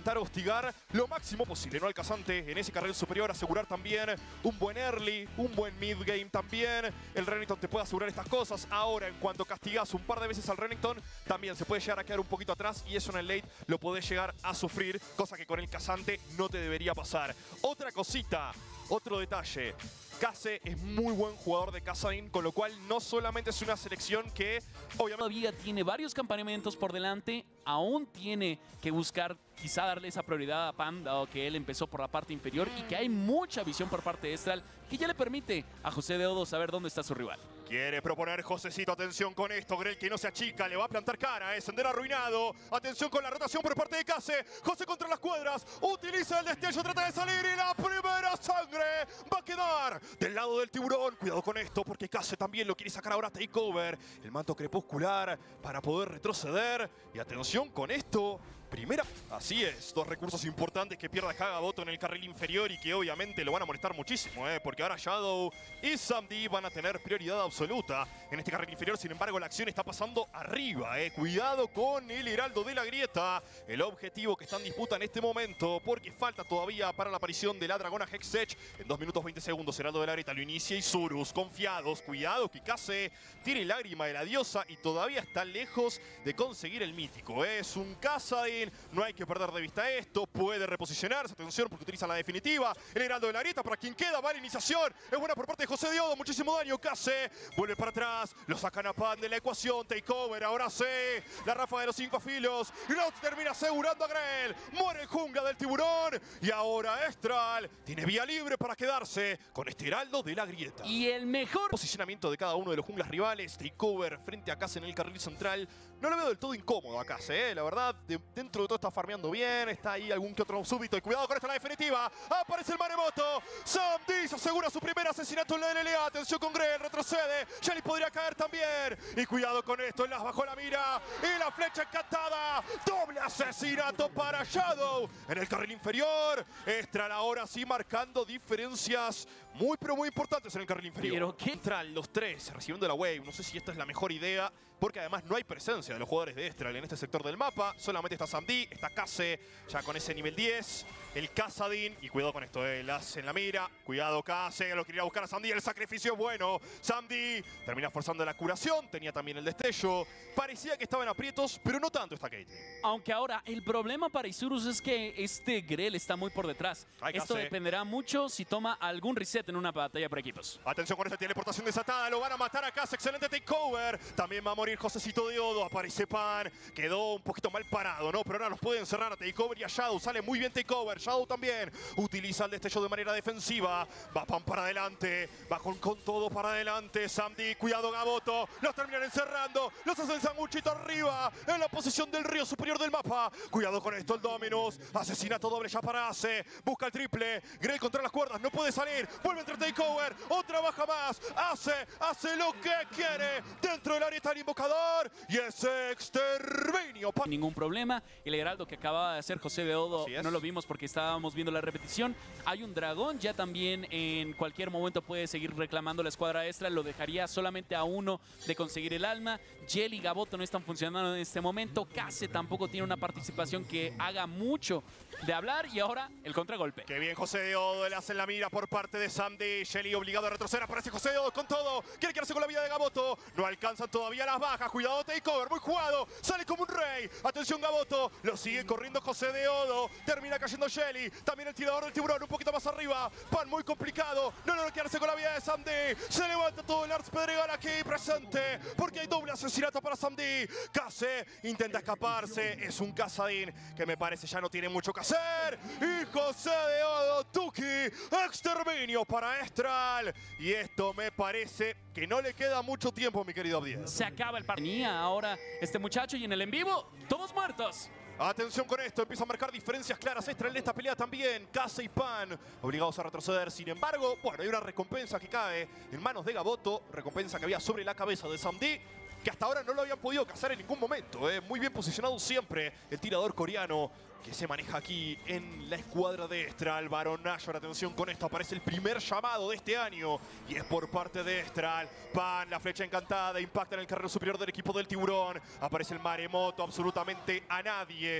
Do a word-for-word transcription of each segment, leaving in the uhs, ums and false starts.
intentar hostigar lo máximo posible, ¿no? Al Kazante en ese carril superior, asegurar también un buen early, un buen mid game también. El Renekton te puede asegurar estas cosas. Ahora, en cuanto castigas un par de veces al Renekton, también se puede llegar a quedar un poquito atrás y eso en el late lo podés llegar a sufrir, cosa que con el Kazante no te debería pasar. Otra cosita, otro detalle. Kase es muy buen jugador de Kassadin, con lo cual no solamente es una selección que obviamente todavía tiene varios campamentos por delante, aún tiene que buscar quizá darle esa prioridad a Pan, dado que él empezó por la parte inferior y que hay mucha visión por parte de Estral que ya le permite a José de Odo saber dónde está su rival. Quiere proponer Josecito, atención con esto, Grell que no se achica, le va a plantar cara, es sendero arruinado. Atención con la rotación por parte de Kase, José contra las cuadras, utiliza el destello, trata de salir y la primera sangre va a quedar del lado del tiburón. Cuidado con esto porque Kase también lo quiere sacar ahora a Takeover, el manto crepuscular para poder retroceder. Y atención con esto, primera, así es, dos recursos importantes que pierda Hagaboto en el carril inferior y que obviamente lo van a molestar muchísimo, ¿eh? Porque ahora Shadow y Samdi van a tener prioridad absoluta en este carril inferior. Sin embargo, la acción está pasando arriba, ¿eh? Cuidado con el Heraldo de la Grieta, el objetivo que está en disputa en este momento, porque falta todavía para la aparición de la Dragona Hextech. En dos minutos veinte segundos, Heraldo de la Grieta lo inicia y Zurus, confiados, cuidado que Kase tiene lágrima de la diosa y todavía está lejos de conseguir el mítico. ¿eh? Es un Kassadin, no hay que perder de vista esto, puede reposicionarse, atención porque utiliza la definitiva. El Heraldo de la Grieta para quien queda, va la iniciación, es buena por parte de José de Odo, muchísimo daño, Kase vuelve para atrás, lo sacan a Pan de la ecuación, Takeover, ahora sí, la ráfaga de los cinco filos, y lo termina asegurando a Grell, muere el jungla del tiburón, y ahora Estral tiene vía libre para quedarse con este Heraldo de la Grieta. Y el mejor posicionamiento de cada uno de los junglas rivales, Takeover frente a Kase en el carril central, no lo veo del todo incómodo a Kase, ¿eh? La verdad, de, dentro de todo está farmeando bien, está ahí algún que otro súbito, y cuidado con esta la definitiva, aparece el Maremoto, Samdi se asegura su primer asesinato en la L L A, atención con Grell, retrocede, Shelly podría caer también, y cuidado con esto, las bajó la mira, y la flecha encantada, doble asesinato para Shadow en el carril inferior. Estral ahora sí marcando diferencias muy pero muy importantes en el carril inferior. Pero ¿qué? Entran los tres recibiendo la wave, no sé si esta es la mejor idea, porque además no hay presencia de los jugadores de Estral en este sector del mapa, solamente está Samdi, está Kase, ya con ese nivel diez, el Kassadin, y cuidado con esto, el as en la mira, cuidado Kase, lo quería buscar a Samdi, el sacrificio es bueno, Samdi termina forzando la curación, tenía también el destello, parecía que estaban aprietos, pero no tanto esta Caitlyn. Aunque ahora el problema para Isurus es que este Grell está muy por detrás. Ay, Esto Kase. dependerá mucho si toma algún reset en una batalla por equipos. Atención con esta teleportación desatada, lo van a matar a Kase, excelente takeover. También va a morir Josecito de Odo, aparece Pan, quedó un poquito mal parado, ¿no? Pero ahora los pueden cerrar a takeover y a Shadow, sale muy bien takeover. Shadow también utiliza el destello de manera defensiva, va Pan para adelante, va con, con todo para adelante. Samdi, cuidado Gaboto, los terminan encerrando, los hacen sanguchito arriba, en la posición del río superior del mapa. Cuidado con esto, el Dominus, asesinato doble ya para Ace, busca el triple, Grell contra las cuerdas, no puede salir, vuelve entre takeover, otra baja más, Ace, hace lo que quiere, dentro del área está el invocador, y ese exterminio. Ningún problema, el heraldo que acababa de hacer José de Odo no lo vimos porque estábamos viendo la repetición. Hay un dragón, ya también en cualquier momento puede seguir reclamando la escuadra extra, lo dejaría solamente a uno de conseguir el alma. Jelly y Gaboto no están funcionando en este momento, Kase tampoco tiene una participación que haga mucho de hablar, y ahora el contragolpe. Qué bien José de Odo, le hacen la mira por parte de Samdi, Shelly obligado a retroceder, aparece José de Odo con todo, quiere quedarse con la vida de Gaboto, no alcanzan todavía las bajas, cuidado takeover, muy jugado, sale como un rey, atención Gaboto, lo sigue corriendo José de Odo, termina cayendo Shelly, también el tirador del tiburón un poquito más arriba, Pan muy complicado, no logra quedarse con la vida de Samdi, se levanta todo el Ars Pedregal aquí presente, porque hay doble asesinato para Samdi, Kase intenta escaparse, es un Kassadin que me parece ya no tiene mucho que hacer, y José de Odo, Tuki, exterminio para Estral, y esto me parece que no le queda mucho tiempo, mi querido Abdiel. Se acaba el partido ahora este muchacho, y en el en vivo, todos muertos. Atención con esto, empieza a marcar diferencias claras extra en esta pelea también. Kase y Pan obligados a retroceder. Sin embargo, bueno, hay una recompensa que cae en manos de Gaboto. Recompensa que había sobre la cabeza de Samdi, que hasta ahora no lo habían podido cazar en ningún momento. ¿eh? Muy bien posicionado siempre el tirador coreano que se maneja aquí en la escuadra de Estral. Baron Nashor, atención con esto, aparece el primer llamado de este año y es por parte de Estral. Pan, la flecha encantada, impacta en el carril superior del equipo del tiburón. Aparece el Maremoto, absolutamente a nadie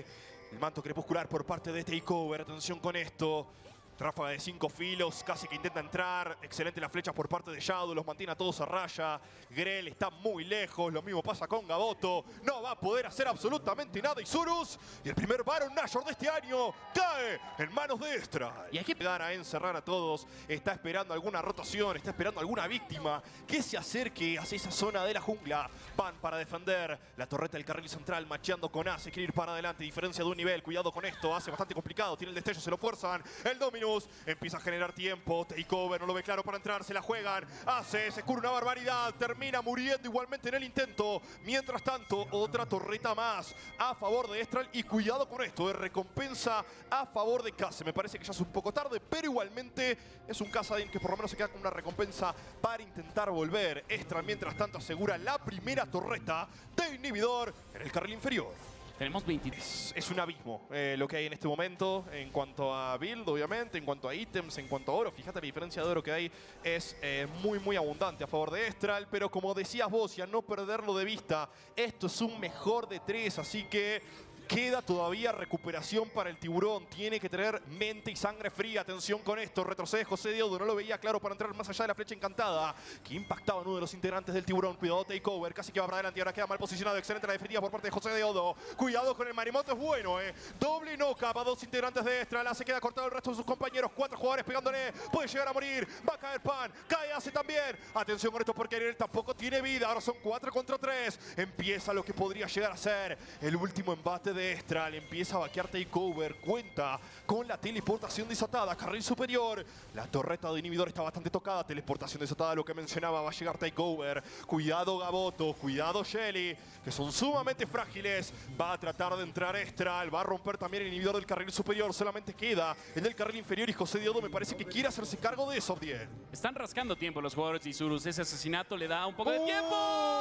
El manto crepuscular por parte de Takeover. Atención con esto. Ráfaga de cinco filos, casi que intenta entrar. Excelente las flechas por parte de Shadow, los mantiene a todos a raya. Grell está muy lejos, lo mismo pasa con Gaboto. No va a poder hacer absolutamente nada Isurus. Y el primer Baron Nashor de este año cae en manos de Estral. Y hay que llegar a encerrar a todos. Está esperando alguna rotación, está esperando alguna víctima que se acerque hacia esa zona de la jungla. Van para defender la torreta del carril central, macheando con A. Se quiere ir para adelante, diferencia de un nivel. Cuidado con esto, hace bastante complicado. Tiene el destello, se lo fuerzan. El Dominus empieza a generar tiempo. Takeover no lo ve claro para entrar. Se la juegan. Hace, se cura una barbaridad. Termina muriendo igualmente en el intento. Mientras tanto, otra torreta más a favor de Estral. Y cuidado con esto, de recompensa a favor de Case. Me parece que ya es un poco tarde, pero igualmente es un Kassadin que por lo menos se queda con una recompensa para intentar volver. Estral, mientras tanto, asegura la primera torreta de inhibidor en el carril inferior. Tenemos veinte. Es, es un abismo eh, lo que hay en este momento en cuanto a build, obviamente, en cuanto a ítems, en cuanto a oro. Fíjate, la diferencia de oro que hay es eh, muy, muy abundante a favor de Estral. Pero como decías vos, y a no perderlo de vista, esto es un mejor de tres, así que queda todavía recuperación para el tiburón. Tiene que tener mente y sangre fría. Atención con esto. Retrocede José Diodo. No lo veía claro para entrar más allá de la flecha encantada que impactaba a uno de los integrantes del tiburón. Cuidado Takeover. Casi que va para adelante y ahora queda mal posicionado. Excelente la definitiva por parte de José Diodo. Cuidado con el Marimoto. Es bueno, eh. Doble knock-up a dos integrantes de Estral. Se queda cortado el resto de sus compañeros. Cuatro jugadores pegándole. Puede llegar a morir. Va a caer Pan. Cae Ace también. Atención con esto porque Ariel tampoco tiene vida. Ahora son cuatro contra tres. Empieza lo que podría llegar a ser el último embate de Estral. Empieza a vaquear Takeover. Cuenta con la teleportación desatada. Carril superior. La torreta de inhibidor está bastante tocada. Teleportación desatada, lo que mencionaba. Va a llegar Takeover. Cuidado Gaboto. Cuidado Shelly, que son sumamente frágiles. Va a tratar de entrar Estral. Va a romper también el inhibidor del carril superior. Solamente queda el del carril inferior. Y José Diodo me parece que quiere hacerse cargo de eso, Abdiel. Están rascando tiempo los jugadores de Isurus. Ese asesinato le da un poco de ¡Oh! tiempo.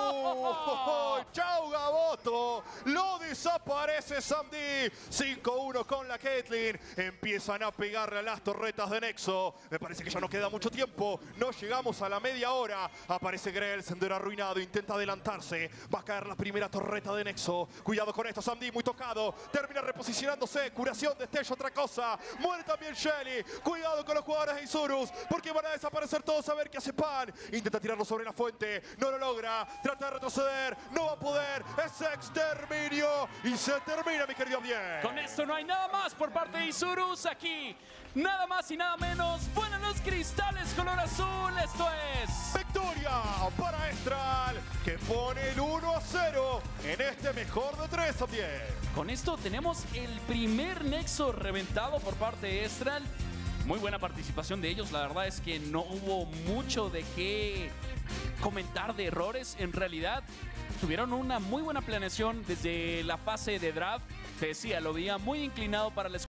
¡Oh! ¡Chao Gaboto! Lo desaparece Samdi. cinco uno con la Caitlyn. Empiezan a pegarle a las torretas de Nexo. Me parece que ya no queda mucho tiempo. No llegamos a la media hora. Aparece Grell, sendero arruinado. Intenta adelantarse. Va a caer la primera torreta de Nexo. Cuidado con esto, Samdi, muy tocado. Termina reposicionándose. Curación, destello, otra cosa. Muere también Shelly. Cuidado con los jugadores de Isurus, porque van a desaparecer todos. A ver qué hace Pan. Intenta tirarlo sobre la fuente. No lo logra. Trata de retroceder. No va a poder. Es exterminio. Y se termina, mi querido Bien. Con esto no hay nada más por parte de Isurus aquí. Nada más y nada menos. Vuelan los cristales color azul. Esto es victoria para Estral, que pone el uno a cero en este mejor de tres también. Con esto tenemos el primer nexo reventado por parte de Estral. Muy buena participación de ellos. La verdad es que no hubo mucho de qué comentar de errores. En realidad tuvieron una muy buena planeación desde la fase de draft. Te decía, lo veía muy inclinado para la escuadra.